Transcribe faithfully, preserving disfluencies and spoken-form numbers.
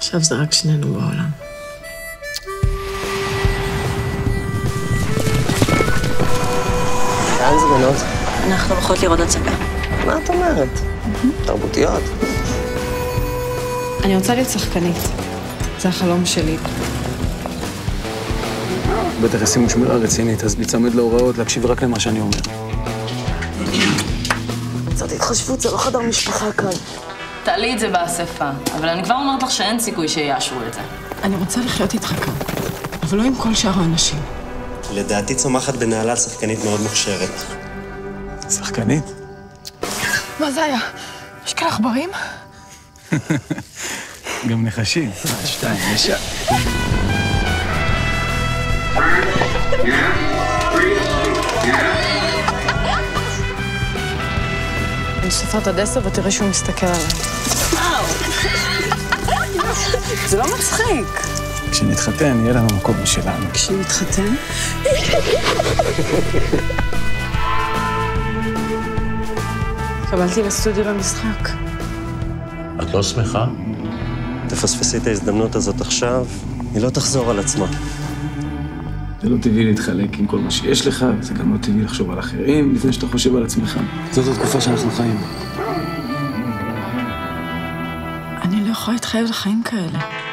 עכשיו זה רק שנינו בעולם. לאן זה בנות? אנחנו הולכות לראות הצגה. מה את אומרת? תרבותיות. אני רוצה להיות שחקנית. זה החלום שלי. בטח ישימו שמירה רצינית, אז להצמד להוראות, להקשיב רק למה שאני אומר. קצת התחשבות, זה לא חדר משפחה כאן. תעלי את זה באספה, אבל אני כבר אומרת לך שאין סיכוי שיאשרו את זה. אני רוצה לחיות איתך כאן, אבל לא עם כל שאר האנשים. לדעתי צומחת בנעלה שחקנית מאוד מוכשרת. שחקנית? מה זה היה? יש כאלה עכברים? גם נחשים. שתיים, ישר. אני סופרת עד עשר ותראה שהוא מסתכל עליי. זה לא מצחיק. כשנתחתן, יהיה לנו מקום משלנו. כשנתחתן? קבלתי לסטודיו למשחק. את לא שמחה? תפספסי את ההזדמנות הזאת עכשיו, היא לא תחזור על עצמה. זה לא טבעי להתחלק עם כל מה שיש לך, וזה גם לא טבעי לחשוב על אחרים לפני שאתה חושב על עצמך. זאת התקופה שאנחנו חיים. אני לא יכולה להתחייב לחיים כאלה.